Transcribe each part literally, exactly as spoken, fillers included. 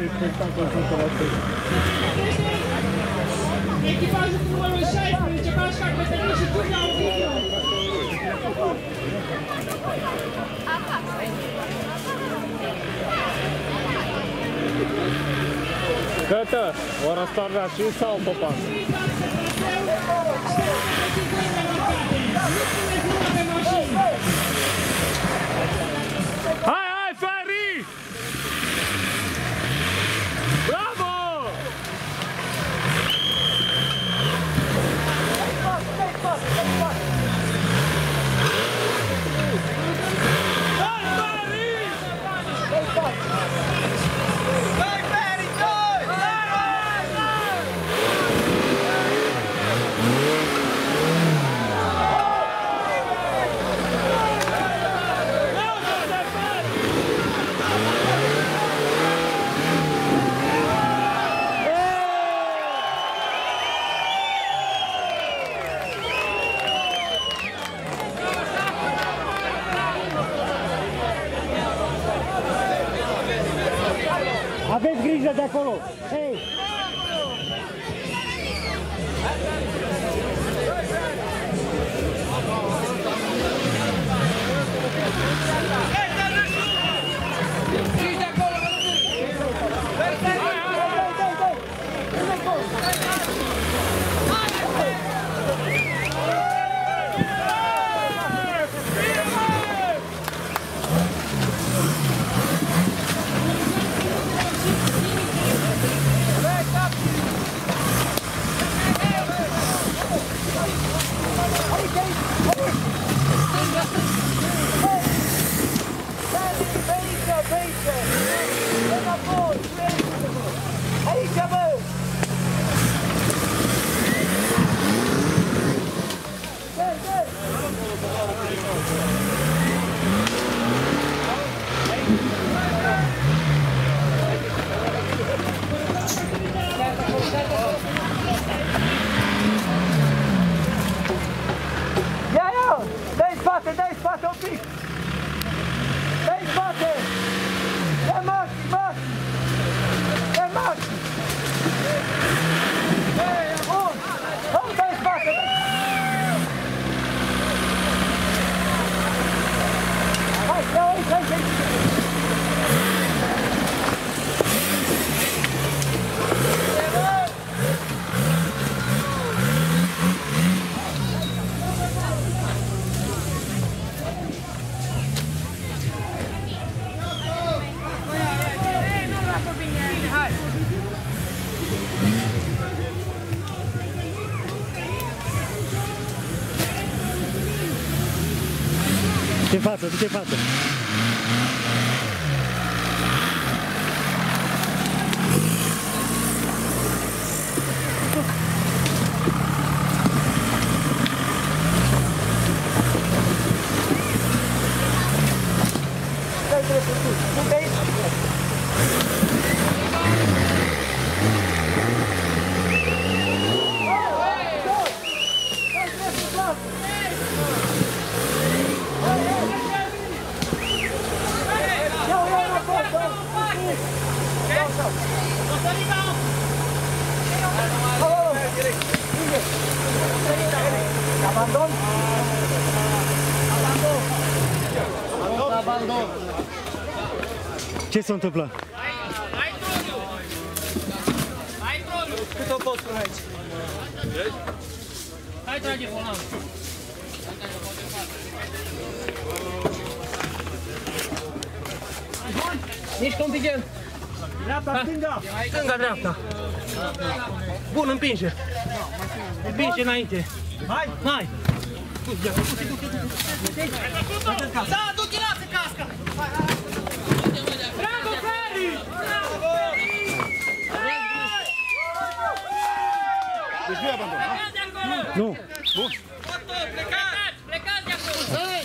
de spectacol sunt la tăi. Echipajul cu numărul șaisprezece, Bașca Cătălin și Tudea Ovidiu. Cătă, ora starda și sau Popan? Hai, hai, Ferry! Bravo! Aveți grijă de acolo! Hei! Du-te în față, du-te în față! Abandon? Abandon. Ce se întâmplă? Hai troliu! Hai troliu! Cât o poți până aici? Hai trage volanul! Nici contingent! Dreapta, stânga! Stânga, dreapta! Bun, împinge! Împinge înainte! Hai! Hai! Da, du-te, lasă casca! Bravo, Ferry! Deci nu-i abandon, da? Plecați de acolo! Nu! Bun! Plecați! Plecați de acolo! Hai!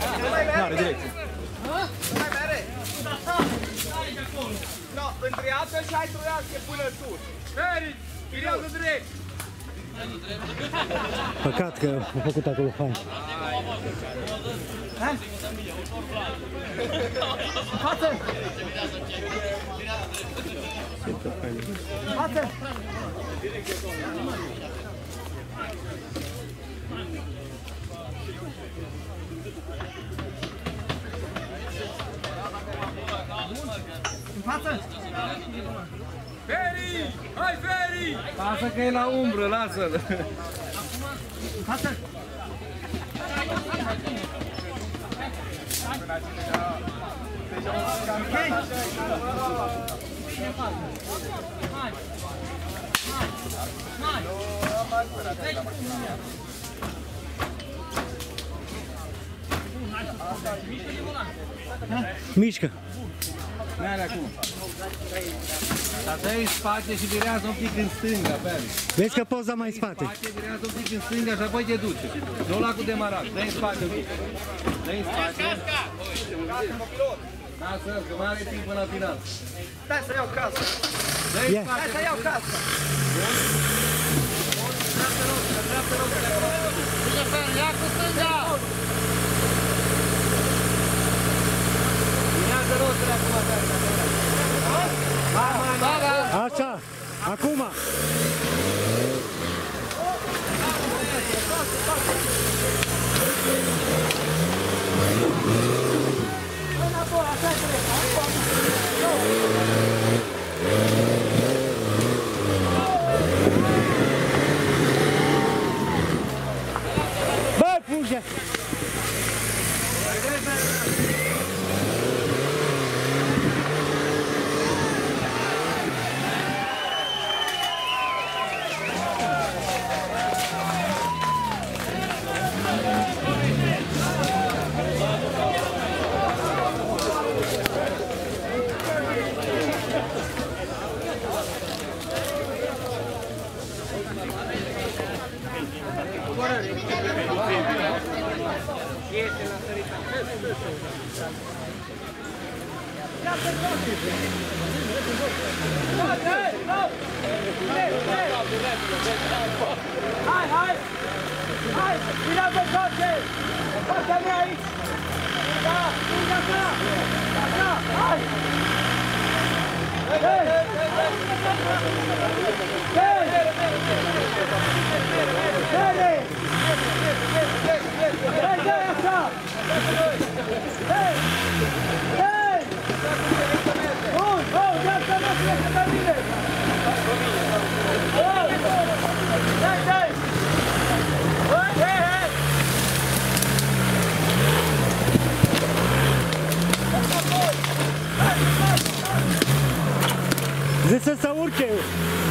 N-are direcție. Nu mai mere! No, între asta Urcă și hai troiască până sus. Feri, virează drept. Păcat că a făcut acolo fain. Față! Față! În față! Feri! Hai, Feri! Lasă că e la umbră, lasă-l. În față! Mișcă. N-are acum. Dar dă-i în spate și virează un pic în stânga, Feri. Vezi că poți da mai în spate. Spate, virează un pic în stânga și apoi te duce. Nu la cu demarat, dă-i în spate un pic. Dă-i în spate. Lasă-l, că mai are timp până la final. Stai să iau casca! Dă-i în Ia. spate. Stai să iau casca! Dreaptă roșcă, dreaptă roșcă! Bine, Fer, ia cu stânga! Vinează roșcă acum, Fer! Așa. Acum. Bă, fuge! Hai, hai! Hai! Vinează toate! Partea mea aici! Da! Stânga ta! Așa! Hai! Hei! Hei! Hei! Hei, dai așa! Hei! Hei! Bun! Bun! Dreapta mea plecă pe mine! Bun! Dai, dai! Hei, hei, hei! Zice să se urce.